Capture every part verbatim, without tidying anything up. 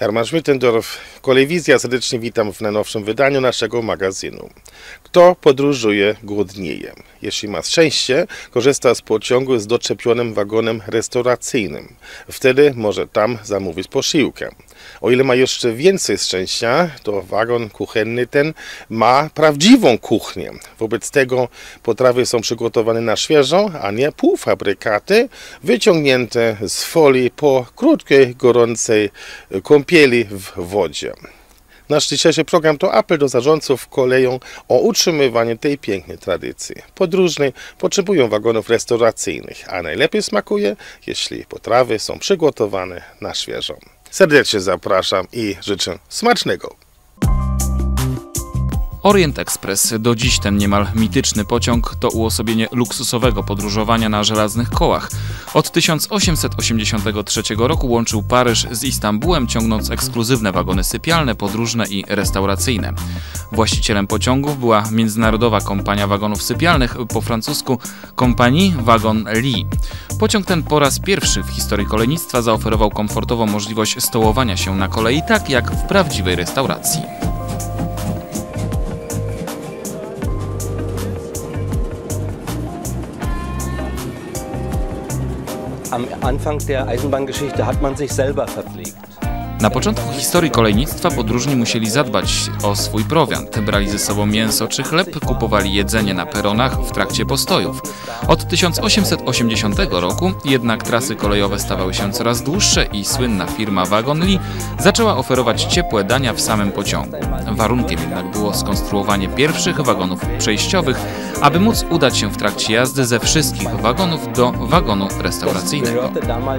Herman Schmittendorf, Kolewizja, serdecznie witam w najnowszym wydaniu naszego magazynu. Kto podróżuje, głodnieje. Jeśli ma szczęście, korzysta z pociągu z doczepionym wagonem restauracyjnym. Wtedy może tam zamówić posiłkę. O ile ma jeszcze więcej szczęścia, to wagon kuchenny ten ma prawdziwą kuchnię. Wobec tego potrawy są przygotowane na świeżo, a nie półfabrykaty wyciągnięte z folii po krótkiej, gorącej kąpieli w wodzie. Nasz dzisiejszy program to apel do zarządców koleją o utrzymywanie tej pięknej tradycji. Podróżni potrzebują wagonów restauracyjnych, a najlepiej smakuje, jeśli potrawy są przygotowane na świeżo. Serdecznie zapraszam i życzę smacznego. Orient Express, do dziś ten niemal mityczny pociąg, to uosobienie luksusowego podróżowania na żelaznych kołach. Od tysiąc osiemset osiemdziesiątego trzeciego roku łączył Paryż z Istambułem, ciągnąc ekskluzywne wagony sypialne, podróżne i restauracyjne. Właścicielem pociągów była Międzynarodowa Kompania Wagonów Sypialnych, po francusku Compagnie Wagon Lit. Pociąg ten po raz pierwszy w historii kolejnictwa zaoferował komfortową możliwość stołowania się na kolei, tak jak w prawdziwej restauracji. Am Anfang der Eisenbahngeschichte hat man sich selber verpflegt. Na początku historii kolejnictwa podróżni musieli zadbać o swój prowiant. Brali ze sobą mięso czy chleb, kupowali jedzenie na peronach w trakcie postojów. Od tysiąc osiemset osiemdziesiątego roku jednak trasy kolejowe stawały się coraz dłuższe i słynna firma Wagon Lit zaczęła oferować ciepłe dania w samym pociągu. Warunkiem jednak było skonstruowanie pierwszych wagonów przejściowych, aby móc udać się w trakcie jazdy ze wszystkich wagonów do wagonu restauracyjnego.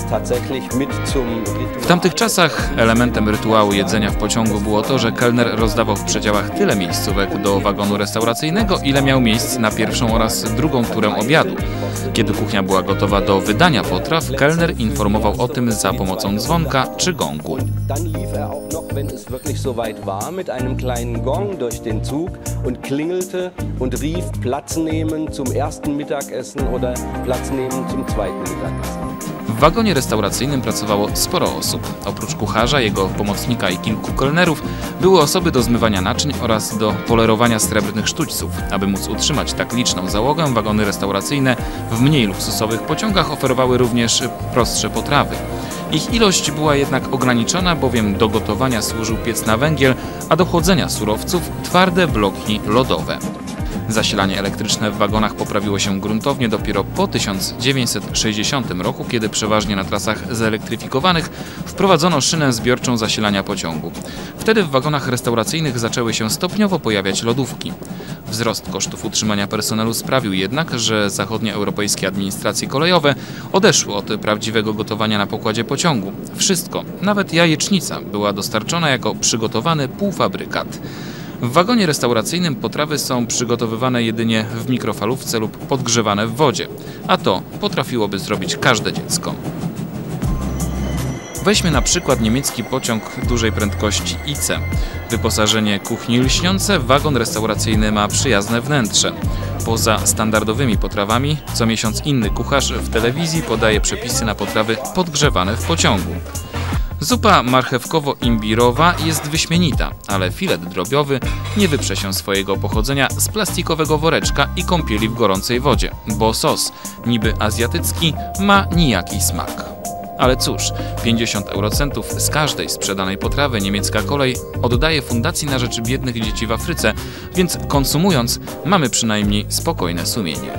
W tamtych czasach elementem rytuału jedzenia w pociągu było to, że kelner rozdawał w przedziałach tyle miejscówek do wagonu restauracyjnego, ile miał miejsc na pierwszą oraz drugą turę obiadu. Kiedy kuchnia była gotowa do wydania potraw, kelner informował o tym za pomocą dzwonka czy gongu. Wenn es wirklich soweit war, mit einem kleinen Gong durch den Zug und klingelte und rief Platz nehmen zum ersten Mittagessen oder Platz nehmen zum zweiten Mittagessen. W wagonie restauracyjnym pracowało sporo osób. Oprócz kucharza, jego pomocnika i kilku kelnerów były osoby do zmywania naczyń oraz do polerowania srebrnych sztućców. Aby móc utrzymać tak liczną załogę, wagony restauracyjne w mniej luksusowych pociągach oferowały również prostsze potrawy. Ich ilość była jednak ograniczona, bowiem do gotowania służył piec na węgiel, a do chłodzenia surowców twarde bloki lodowe. Zasilanie elektryczne w wagonach poprawiło się gruntownie dopiero po tysiąc dziewięćset sześćdziesiątym roku, kiedy przeważnie na trasach zelektryfikowanych wprowadzono szynę zbiorczą zasilania pociągu. Wtedy w wagonach restauracyjnych zaczęły się stopniowo pojawiać lodówki. Wzrost kosztów utrzymania personelu sprawił jednak, że zachodnioeuropejskie administracje kolejowe odeszły od prawdziwego gotowania na pokładzie pociągu. Wszystko, nawet jajecznica, była dostarczona jako przygotowany półfabrykat. W wagonie restauracyjnym potrawy są przygotowywane jedynie w mikrofalówce lub podgrzewane w wodzie, a to potrafiłoby zrobić każde dziecko. Weźmy na przykład niemiecki pociąg dużej prędkości I C. Wyposażenie kuchni lśniące, wagon restauracyjny ma przyjazne wnętrze. Poza standardowymi potrawami, co miesiąc inny kucharz w telewizji podaje przepisy na potrawy podgrzewane w pociągu. Zupa marchewkowo-imbirowa jest wyśmienita, ale filet drobiowy nie wyprze się swojego pochodzenia z plastikowego woreczka i kąpieli w gorącej wodzie, bo sos, niby azjatycki, ma nijaki smak. Ale cóż, pięćdziesiąt eurocentów z każdej sprzedanej potrawy niemiecka kolej oddaje fundacji na rzecz biednych dzieci w Afryce, więc konsumując mamy przynajmniej spokojne sumienie.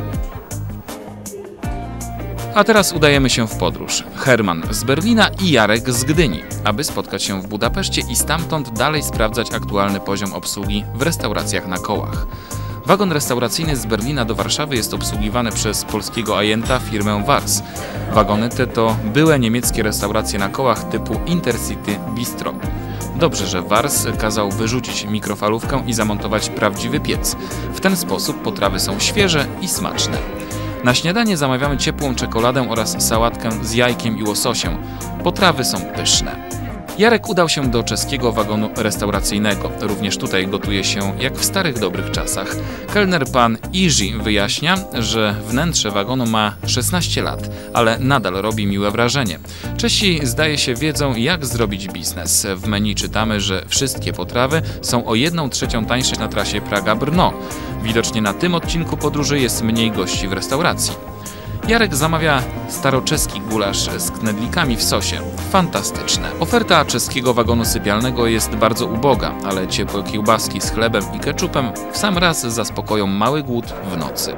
A teraz udajemy się w podróż. Herman z Berlina i Jarek z Gdyni, aby spotkać się w Budapeszcie i stamtąd dalej sprawdzać aktualny poziom obsługi w restauracjach na kołach. Wagon restauracyjny z Berlina do Warszawy jest obsługiwany przez polskiego ajenta firmę Wars. Wagony te to były niemieckie restauracje na kołach typu Intercity Bistro. Dobrze, że Wars kazał wyrzucić mikrofalówkę i zamontować prawdziwy piec. W ten sposób potrawy są świeże i smaczne. Na śniadanie zamawiamy ciepłą czekoladę oraz sałatkę z jajkiem i łososiem. Potrawy są pyszne. Jarek udał się do czeskiego wagonu restauracyjnego. Również tutaj gotuje się jak w starych dobrych czasach. Kelner pan Iży wyjaśnia, że wnętrze wagonu ma szesnaście lat, ale nadal robi miłe wrażenie. Czesi zdaje się wiedzą, jak zrobić biznes. W menu czytamy, że wszystkie potrawy są o jedną trzecią tańsze na trasie Praga-Brno. Widocznie na tym odcinku podróży jest mniej gości w restauracji. Jarek zamawia staroczeski gulasz z knedlikami w sosie. Fantastyczne. Oferta czeskiego wagonu sypialnego jest bardzo uboga, ale ciepłe kiełbaski z chlebem i keczupem w sam raz zaspokoją mały głód w nocy.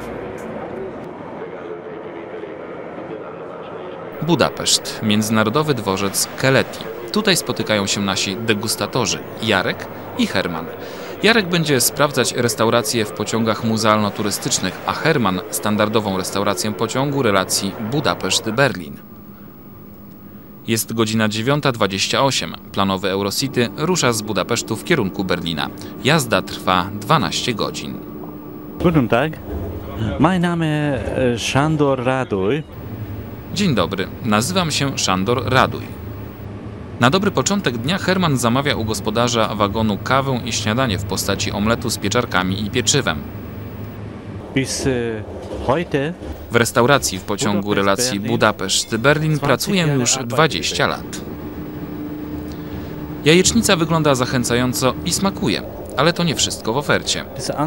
Budapeszt, międzynarodowy dworzec Keleti. Tutaj spotykają się nasi degustatorzy Jarek i Herman. Jarek będzie sprawdzać restauracje w pociągach muzealno-turystycznych, a Herman standardową restaurację pociągu relacji Budapeszt-Berlin. Jest godzina dziewiąta dwadzieścia osiem. Planowy Eurocity rusza z Budapesztu w kierunku Berlina. Jazda trwa dwanaście godzin. Guten Tag. Mein Name Sándor Ráduj. Dzień dobry, nazywam się Sándor Ráduj. Na dobry początek dnia Herman zamawia u gospodarza wagonu kawę i śniadanie w postaci omletu z pieczarkami i pieczywem. Bis heute W restauracji w pociągu relacji Budapeszt-Berlin pracuję już dwadzieścia lat. Jajecznica wygląda zachęcająco i smakuje, ale to nie wszystko w ofercie.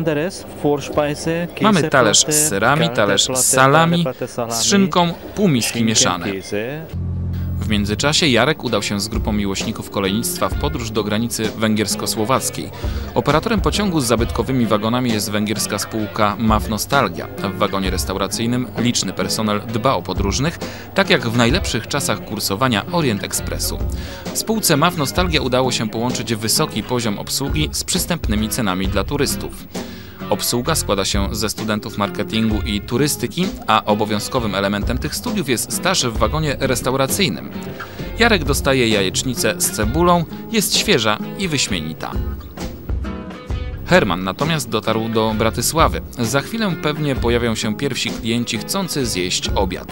Mamy talerz z serami, talerz z salami, z szynką, pół miski mieszane. W międzyczasie Jarek udał się z grupą miłośników kolejnictwa w podróż do granicy węgiersko-słowackiej. Operatorem pociągu z zabytkowymi wagonami jest węgierska spółka M A F Nostalgia. W wagonie restauracyjnym liczny personel dba o podróżnych, tak jak w najlepszych czasach kursowania Orient Expressu. Spółce M A F Nostalgia udało się połączyć wysoki poziom obsługi z przystępnymi cenami dla turystów. Obsługa składa się ze studentów marketingu i turystyki, a obowiązkowym elementem tych studiów jest staż w wagonie restauracyjnym. Jarek dostaje jajecznicę z cebulą, jest świeża i wyśmienita. Herman natomiast dotarł do Bratysławy. Za chwilę pewnie pojawią się pierwsi klienci chcący zjeść obiad.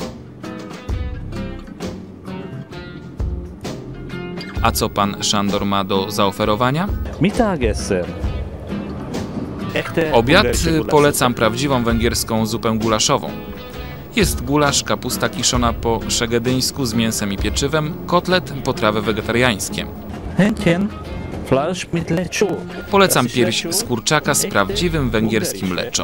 A co pan Sándor ma do zaoferowania? Mittagessen. Obiad polecam prawdziwą węgierską zupę gulaszową. Jest gulasz, kapusta kiszona po szegedyńsku z mięsem i pieczywem, kotlet, potrawy wegetariańskie. Polecam pierś z kurczaka z prawdziwym węgierskim leczą.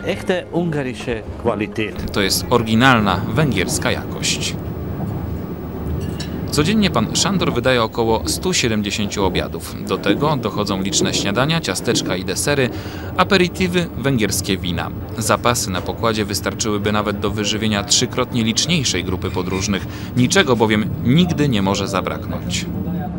To jest oryginalna węgierska jakość. Codziennie pan Sándor wydaje około stu siedemdziesięciu obiadów. Do tego dochodzą liczne śniadania, ciasteczka i desery, aperitywy, węgierskie wina. Zapasy na pokładzie wystarczyłyby nawet do wyżywienia trzykrotnie liczniejszej grupy podróżnych. Niczego bowiem nigdy nie może zabraknąć.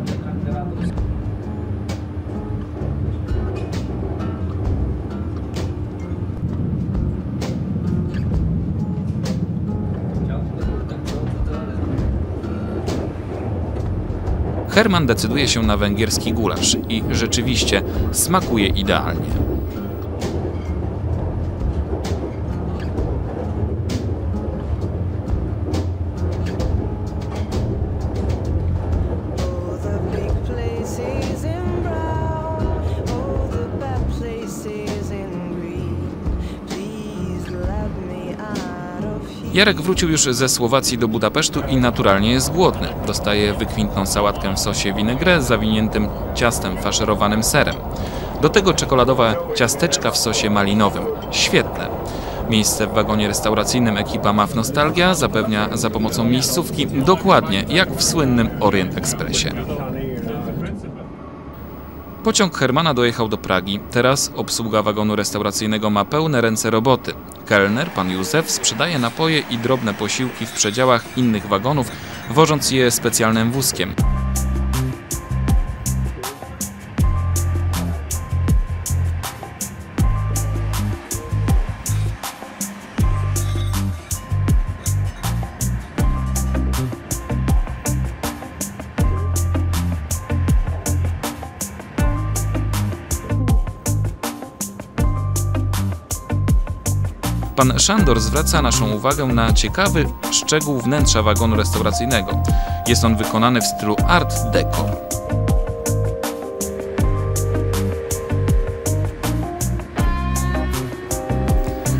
Herman decyduje się na węgierski gulasz i rzeczywiście smakuje idealnie. Jarek wrócił już ze Słowacji do Budapesztu i naturalnie jest głodny. Dostaje wykwintną sałatkę w sosie vinaigrette zawiniętym ciastem faszerowanym serem. Do tego czekoladowe ciasteczka w sosie malinowym. Świetne. Miejsce w wagonie restauracyjnym ekipa M A F Nostalgia zapewnia za pomocą miejscówki, dokładnie jak w słynnym Orient Expressie. Pociąg Hermana dojechał do Pragi. Teraz obsługa wagonu restauracyjnego ma pełne ręce roboty. Kelner, pan Józef, sprzedaje napoje i drobne posiłki w przedziałach innych wagonów, wożąc je specjalnym wózkiem. Pan Sándor zwraca naszą uwagę na ciekawy szczegół wnętrza wagonu restauracyjnego. Jest on wykonany w stylu Art Deco.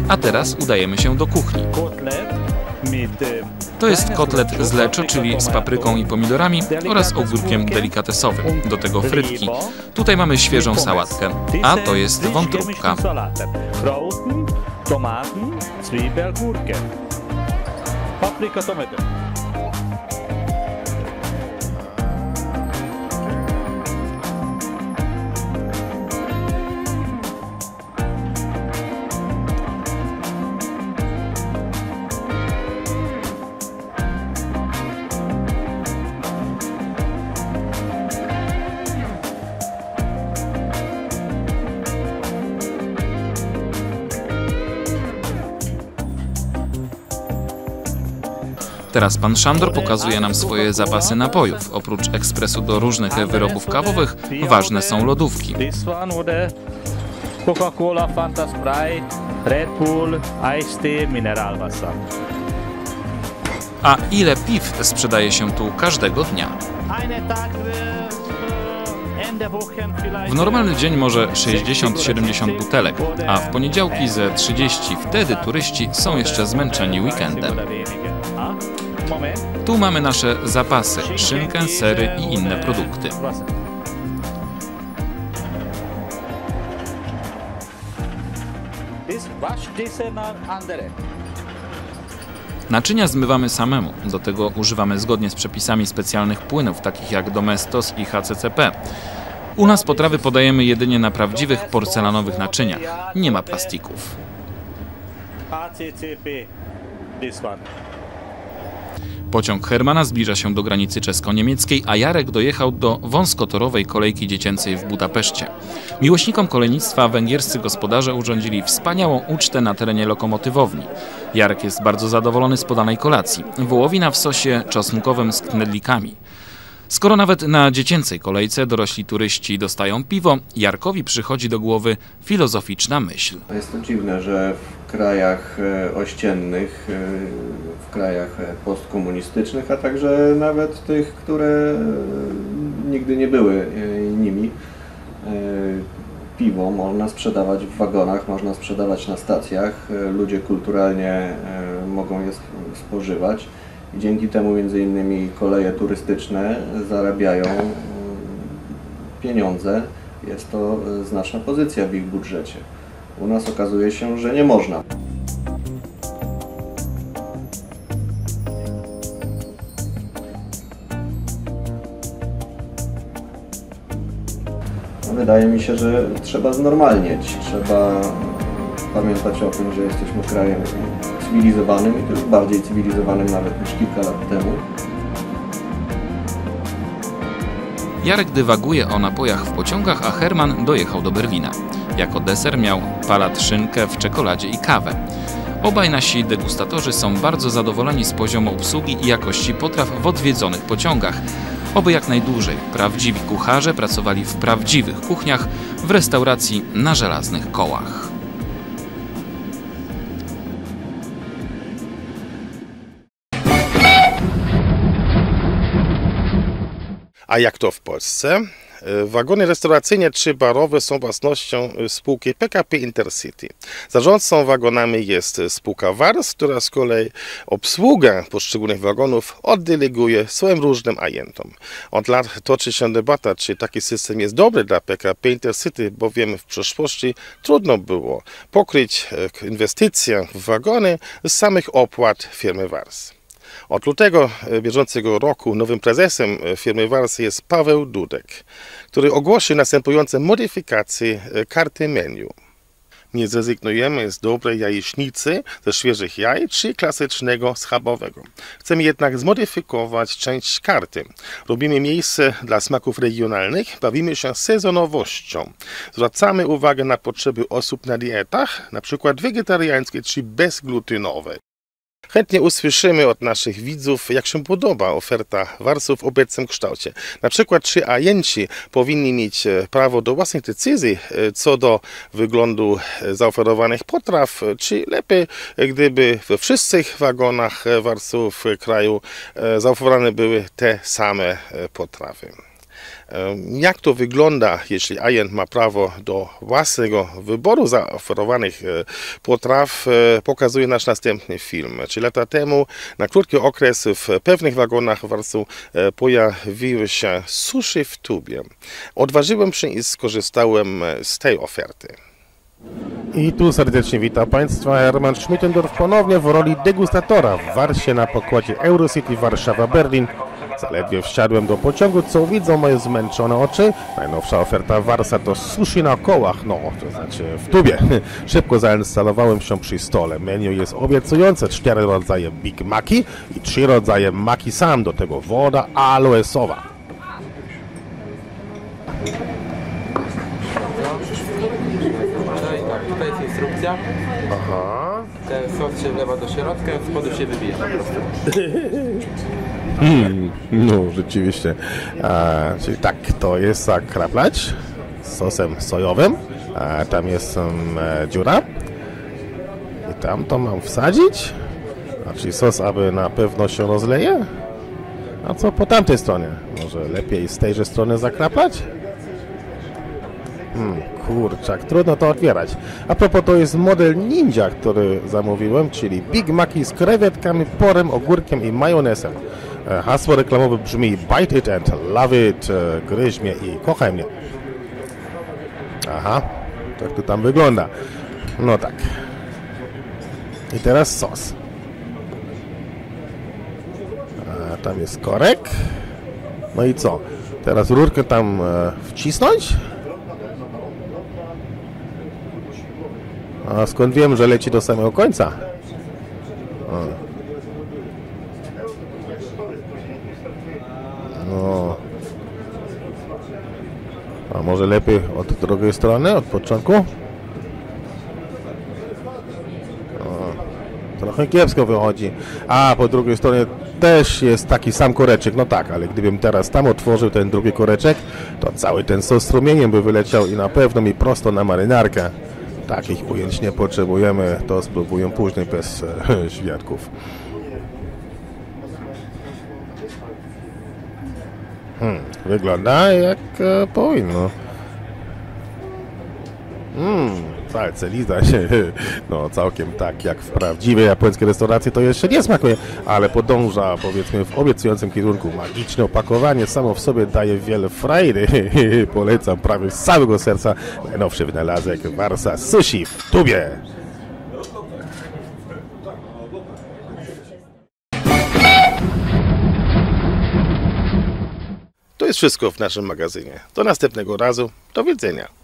A teraz udajemy się do kuchni. To jest kotlet z leczo, czyli z papryką i pomidorami oraz ogórkiem delikatesowym. Do tego frytki. Tutaj mamy świeżą sałatkę, a to jest wątróbka. Teraz pan Szandor pokazuje nam swoje zapasy napojów. Oprócz ekspresu do różnych wyrobów kawowych, ważne są lodówki. Coca-Cola, Fanta Sprite, Red Bull, Ice Tea, Mineralwasser. A ile piw sprzedaje się tu każdego dnia? W normalny dzień może sześćdziesiąt siedemdziesiąt butelek, a w poniedziałki ze trzydzieści. Wtedy turyści są jeszcze zmęczeni weekendem. Tu mamy nasze zapasy, szynkę, sery i inne produkty. Naczynia zmywamy samemu, do tego używamy zgodnie z przepisami specjalnych płynów, takich jak Domestos i H C C P. U nas potrawy podajemy jedynie na prawdziwych porcelanowych naczyniach, nie ma plastików. Pociąg Hermana zbliża się do granicy czesko-niemieckiej, a Jarek dojechał do wąskotorowej kolejki dziecięcej w Budapeszcie. Miłośnikom kolejnictwa węgierscy gospodarze urządzili wspaniałą ucztę na terenie lokomotywowni. Jarek jest bardzo zadowolony z podanej kolacji. Wołowina w sosie czosnkowym z knedlikami. Skoro nawet na dziecięcej kolejce dorośli turyści dostają piwo, Jarkowi przychodzi do głowy filozoficzna myśl. Jest to dziwne, że w krajach ościennych, w krajach postkomunistycznych, a także nawet tych, które nigdy nie były nimi, piwo można sprzedawać w wagonach, można sprzedawać na stacjach, ludzie kulturalnie mogą je spożywać. I dzięki temu między innymi koleje turystyczne zarabiają pieniądze. Jest to znaczna pozycja w ich budżecie. U nas okazuje się, że nie można. Wydaje mi się, że trzeba znormalnieć. Trzeba pamiętać o tym, że jesteśmy krajem cywilizowanym i to już bardziej cywilizowanym nawet niż kilka lat temu. Jarek dywaguje o napojach w pociągach, a Herman dojechał do Berlina. Jako deser miał palat szynkę w czekoladzie i kawę. Obaj nasi degustatorzy są bardzo zadowoleni z poziomu obsługi i jakości potraw w odwiedzonych pociągach. Oby jak najdłużej prawdziwi kucharze pracowali w prawdziwych kuchniach w restauracji na żelaznych kołach. A jak to w Polsce? Wagony restauracyjne czy barowe są własnością spółki P K P Intercity. Zarządcą wagonami jest spółka Wars, która z kolei obsługę poszczególnych wagonów oddeleguje swoim różnym agentom. Od lat toczy się debata, czy taki system jest dobry dla P K P Intercity, bowiem w przeszłości trudno było pokryć inwestycje w wagony z samych opłat firmy Wars. Od lutego bieżącego roku nowym prezesem firmy Wars jest Paweł Dudek, który ogłosił następujące modyfikacje karty menu. Nie zrezygnujemy z dobrej jajecznicy, ze świeżych jaj czy klasycznego schabowego. Chcemy jednak zmodyfikować część karty. Robimy miejsce dla smaków regionalnych, bawimy się sezonowością. Zwracamy uwagę na potrzeby osób na dietach, np. wegetariańskie czy bezglutenowe. Chętnie usłyszymy od naszych widzów, jak się podoba oferta Warsów w obecnym kształcie. Na przykład, czy agenci powinni mieć prawo do własnej decyzji co do wyglądu zaoferowanych potraw, czy lepiej, gdyby we wszystkich wagonach Warsów w kraju zaoferowane były te same potrawy. Jak to wygląda, jeśli agent ma prawo do własnego wyboru zaoferowanych potraw, pokazuje nasz następny film. Trzy lata temu na krótki okres w pewnych wagonach Warsu pojawiły się sushi w tubie. Odważyłem się i skorzystałem z tej oferty. I tu serdecznie witam Państwa, Herman Schmittendorf ponownie w roli degustatora w Warsie na pokładzie Eurocity Warszawa-Berlin. Zaledwie wsiadłem do pociągu, co widzą moje zmęczone oczy. Najnowsza oferta Warsa to sushi na kołach, no to znaczy w tubie. Szybko zainstalowałem się przy stole. Menu jest obiecujące, cztery rodzaje Big Maki i trzy rodzaje Maki sam, do tego woda aloesowa. Tak, tutaj jest instrukcja. Aha. Ten sos się wlewa do środka, z spodu się wybija po prostu. Hmm, no rzeczywiście. A, czyli tak, to jest zakraplać z sosem sojowym. A, tam jest um, dziura. I tam to mam wsadzić. A, czyli sos, aby na pewno się rozleje. A co po tamtej stronie? Może lepiej z tejże strony zakraplać? Hmm, kurczak, trudno to otwierać. A propos, to jest model Ninja, który zamówiłem, czyli Big Maki z krewetkami, porem, ogórkiem i majonezem. Hasło reklamowe brzmi Bite it and love it, gryź mnie i kochaj mnie. Aha, tak to tam wygląda. No tak. I teraz sos. A tam jest korek. No i co? Teraz rurkę tam e, wcisnąć? A skąd wiem, że leci do samego końca? O. No. A może lepiej od drugiej strony, od początku? O. Trochę kiepsko wychodzi. A po drugiej stronie też jest taki sam koreczek. No tak, ale gdybym teraz tam otworzył ten drugi koreczek, to cały ten sos strumieniem by wyleciał i na pewno mi prosto na marynarkę. Takich ujęć nie potrzebujemy, to spróbuję później bez e, świadków. Hmm, wygląda jak e, powinno. Hmm, palce liza się, no całkiem tak jak w prawdziwej japońskiej restauracji to jeszcze nie smakuje, ale podąża powiedzmy w obiecującym kierunku. Magiczne opakowanie samo w sobie daje wiele frajdy. Polecam prawie z całego serca najnowszy wynalazek Warsa Sushi w tubie. To jest wszystko w naszym magazynie. Do następnego razu. Do widzenia.